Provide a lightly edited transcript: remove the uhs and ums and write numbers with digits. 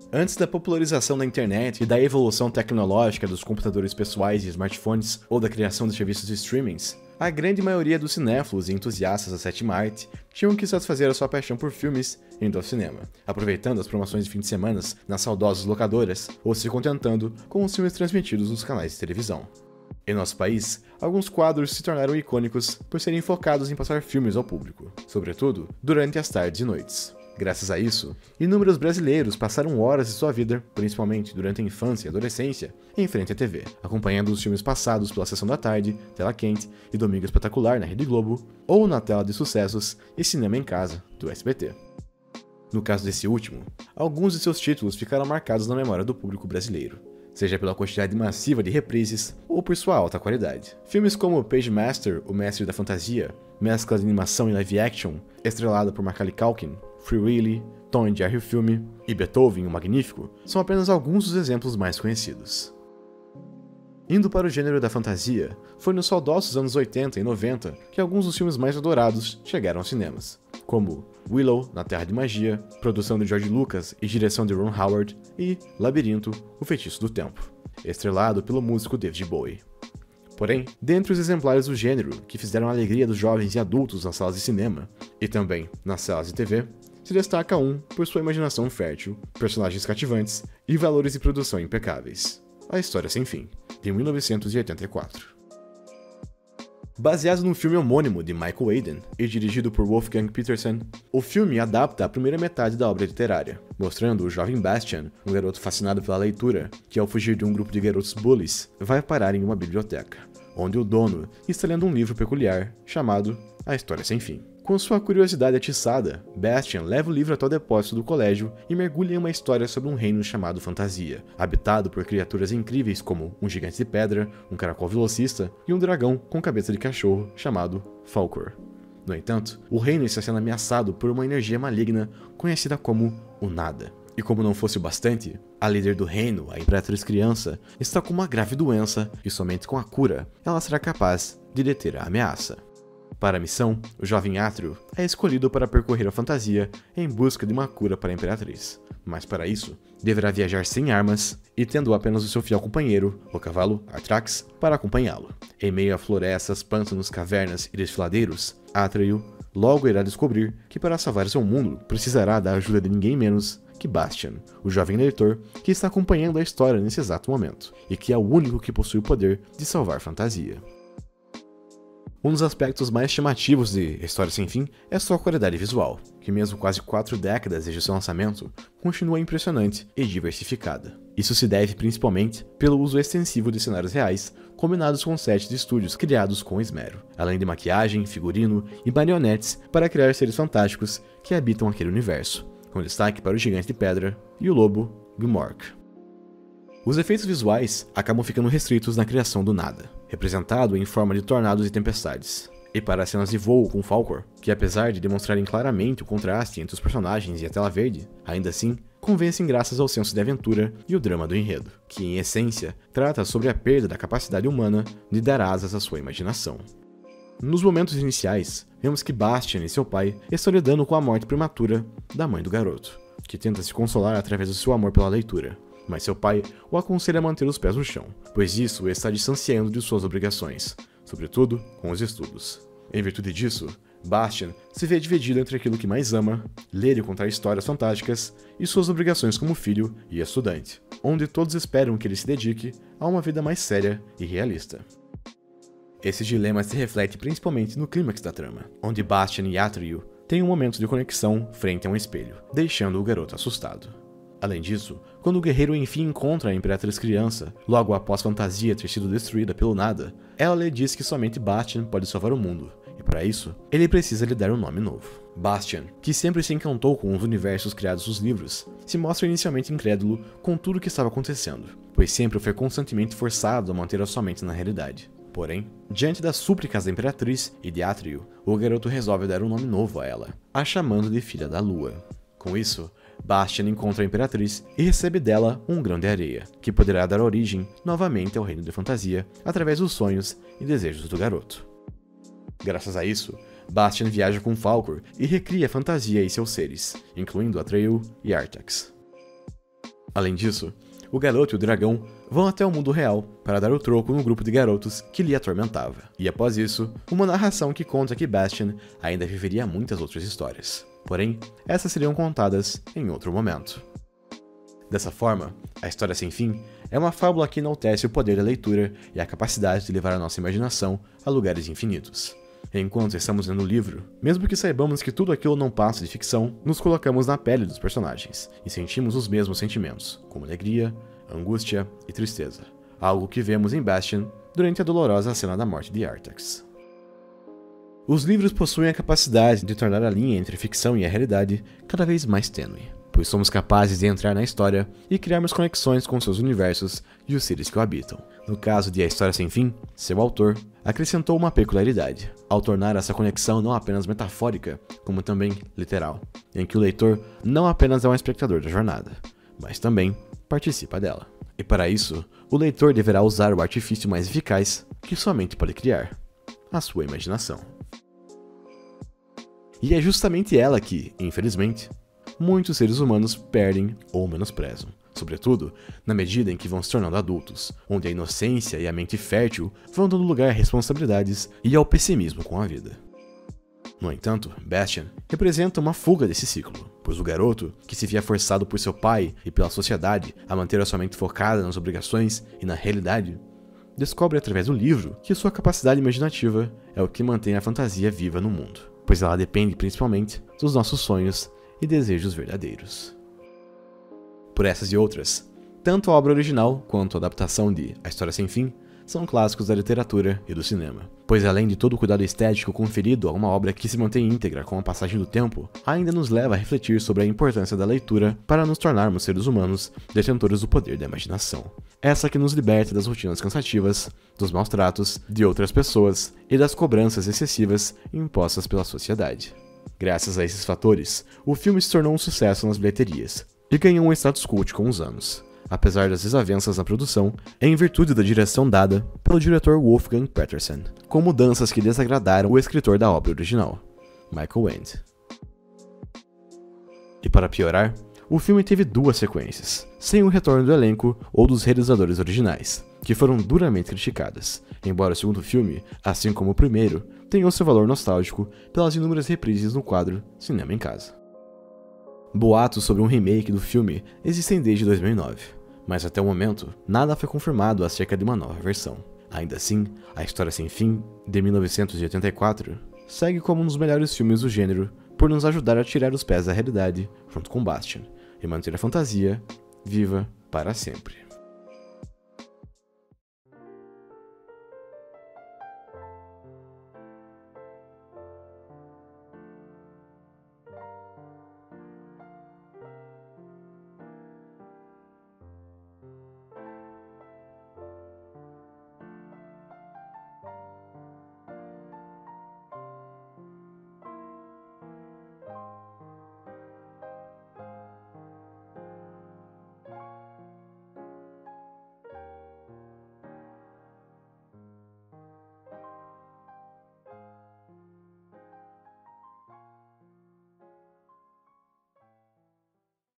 Antes da popularização da internet e da evolução tecnológica dos computadores pessoais e smartphones ou da criação de serviços de streamings, a grande maioria dos cinéfilos e entusiastas da sétima arte tinham que satisfazer a sua paixão por filmes indo ao cinema, aproveitando as promoções de fim de semana nas saudosas locadoras ou se contentando com os filmes transmitidos nos canais de televisão. Em nosso país, alguns quadros se tornaram icônicos por serem focados em passar filmes ao público, sobretudo durante as tardes e noites. Graças a isso, inúmeros brasileiros passaram horas de sua vida, principalmente durante a infância e adolescência, em frente à TV, acompanhando os filmes passados pela Sessão da Tarde, Tela Quente e Domingo Espetacular na Rede Globo, ou na tela de sucessos e Cinema em Casa, do SBT. No caso desse último, alguns de seus títulos ficaram marcados na memória do público brasileiro, seja pela quantidade massiva de reprises ou por sua alta qualidade. Filmes como Page Master, O Mestre da Fantasia, mescla de animação e live action, estrelada por Macaulay Culkin, Free Willy, Tom e Jerry o Filme e Beethoven o Magnífico são apenas alguns dos exemplos mais conhecidos. Indo para o gênero da fantasia, foi nos saudosos anos 80 e 90 que alguns dos filmes mais adorados chegaram aos cinemas, como Willow, Na Terra de Magia, produção de George Lucas e direção de Ron Howard, e Labirinto, O Feitiço do Tempo, estrelado pelo músico David Bowie. Porém, dentre os exemplares do gênero que fizeram a alegria dos jovens e adultos nas salas de cinema, e também nas salas de TV, se destaca um por sua imaginação fértil, personagens cativantes e valores de produção impecáveis. A História Sem Fim, de 1984. Baseado no filme homônimo de Michael Hayden e dirigido por Wolfgang Petersen, o filme adapta a primeira metade da obra literária, mostrando o jovem Bastian, um garoto fascinado pela leitura, que ao fugir de um grupo de garotos bullies, vai parar em uma biblioteca, onde o dono está lendo um livro peculiar chamado A História Sem Fim. Com sua curiosidade atiçada, Bastian leva o livro até o depósito do colégio e mergulha em uma história sobre um reino chamado Fantasia, habitado por criaturas incríveis como um gigante de pedra, um caracol velocista e um dragão com cabeça de cachorro chamado Falkor. No entanto, o reino está sendo ameaçado por uma energia maligna conhecida como o Nada. E como não fosse o bastante, a líder do reino, a Imperatriz Criança, está com uma grave doença e somente com a cura ela será capaz de deter a ameaça. Para a missão, o jovem Atreyu é escolhido para percorrer a fantasia em busca de uma cura para a Imperatriz, mas para isso, deverá viajar sem armas e tendo apenas o seu fiel companheiro, o cavalo Artrax, para acompanhá-lo. Em meio a florestas, pântanos, cavernas e desfiladeiros, Atreyu logo irá descobrir que para salvar seu mundo precisará da ajuda de ninguém menos que Bastian, o jovem leitor que está acompanhando a história nesse exato momento, e que é o único que possui o poder de salvar fantasia. Um dos aspectos mais chamativos de História Sem Fim é sua qualidade visual, que mesmo quase 4 décadas desde seu lançamento, continua impressionante e diversificada. Isso se deve principalmente pelo uso extensivo de cenários reais, combinados com sets de estúdios criados com esmero, além de maquiagem, figurino e marionetes para criar seres fantásticos que habitam aquele universo, com destaque para o gigante de pedra e o lobo Gmork. Os efeitos visuais acabam ficando restritos na criação do nada, representado em forma de tornados e tempestades, e para as cenas de voo com Falkor, que apesar de demonstrarem claramente o contraste entre os personagens e a tela verde, ainda assim convencem graças ao senso de aventura e o drama do enredo, que em essência trata sobre a perda da capacidade humana de dar asas à sua imaginação. Nos momentos iniciais, vemos que Bastian e seu pai estão lidando com a morte prematura da mãe do garoto, que tenta se consolar através do seu amor pela leitura. Mas seu pai o aconselha a manter os pés no chão, pois isso o está distanciando de suas obrigações, sobretudo com os estudos. Em virtude disso, Bastian se vê dividido entre aquilo que mais ama, ler e contar histórias fantásticas, e suas obrigações como filho e estudante, onde todos esperam que ele se dedique a uma vida mais séria e realista. Esse dilema se reflete principalmente no clímax da trama, onde Bastian e Atreyu têm um momento de conexão frente a um espelho, deixando o garoto assustado. Além disso, quando o guerreiro enfim encontra a Imperatriz Criança, logo após Fantasia ter sido destruída pelo nada, ela lhe diz que somente Bastian pode salvar o mundo, e para isso, ele precisa lhe dar um nome novo. Bastian, que sempre se encantou com os universos criados nos livros, se mostra inicialmente incrédulo com tudo o que estava acontecendo, pois sempre foi constantemente forçado a manter a sua mente na realidade. Porém, diante das súplicas da Imperatriz e de Atreyu, o garoto resolve dar um nome novo a ela, a chamando de Filha da Lua. Com isso, Bastian encontra a Imperatriz e recebe dela um grão de areia, que poderá dar origem novamente ao reino de fantasia através dos sonhos e desejos do garoto. Graças a isso, Bastian viaja com Falkor e recria a fantasia e seus seres, incluindo Atreyu e Artax. Além disso, o garoto e o dragão vão até o mundo real para dar o troco no grupo de garotos que lhe atormentava. E após isso, uma narração que conta que Bastian ainda viveria muitas outras histórias. Porém, essas seriam contadas em outro momento. Dessa forma, A História Sem Fim é uma fábula que enaltece o poder da leitura e a capacidade de levar a nossa imaginação a lugares infinitos. Enquanto estamos lendo o livro, mesmo que saibamos que tudo aquilo não passa de ficção, nos colocamos na pele dos personagens e sentimos os mesmos sentimentos, como alegria, angústia e tristeza, algo que vemos em Bastian durante a dolorosa cena da morte de Artax. Os livros possuem a capacidade de tornar a linha entre a ficção e a realidade cada vez mais tênue, pois somos capazes de entrar na história e criarmos conexões com seus universos e os seres que o habitam. No caso de A História Sem Fim, seu autor acrescentou uma peculiaridade, ao tornar essa conexão não apenas metafórica, como também literal, em que o leitor não apenas é um espectador da jornada, mas também participa dela. E para isso, o leitor deverá usar o artifício mais eficaz que somente pode criar, a sua imaginação. E é justamente ela que, infelizmente, muitos seres humanos perdem ou menosprezam, sobretudo na medida em que vão se tornando adultos, onde a inocência e a mente fértil vão dando lugar a responsabilidades e ao pessimismo com a vida. No entanto, Bastian representa uma fuga desse ciclo, pois o garoto, que se via forçado por seu pai e pela sociedade a manter a sua mente focada nas obrigações e na realidade, descobre através do livro que sua capacidade imaginativa é o que mantém a fantasia viva no mundo, pois ela depende principalmente dos nossos sonhos e desejos verdadeiros. Por essas e outras, tanto a obra original quanto a adaptação de A História Sem Fim são clássicos da literatura e do cinema, pois além de todo o cuidado estético conferido a uma obra que se mantém íntegra com a passagem do tempo, ainda nos leva a refletir sobre a importância da leitura para nos tornarmos seres humanos detentores do poder da imaginação. Essa que nos liberta das rotinas cansativas, dos maus tratos de outras pessoas e das cobranças excessivas impostas pela sociedade. Graças a esses fatores, o filme se tornou um sucesso nas bilheterias e ganhou um status cult com os anos, apesar das desavenças na produção, em virtude da direção dada pelo diretor Wolfgang Petersen, com mudanças que desagradaram o escritor da obra original, Michael Ende. E para piorar, o filme teve 2 sequências, sem o retorno do elenco ou dos realizadores originais, que foram duramente criticadas, embora o segundo filme, assim como o primeiro, tenha o seu valor nostálgico pelas inúmeras reprises no quadro Cinema em Casa. Boatos sobre um remake do filme existem desde 2009, mas até o momento nada foi confirmado acerca de uma nova versão. Ainda assim, A História Sem Fim, de 1984, segue como um dos melhores filmes do gênero por nos ajudar a tirar os pés da realidade junto com Bastian e manter a fantasia viva para sempre.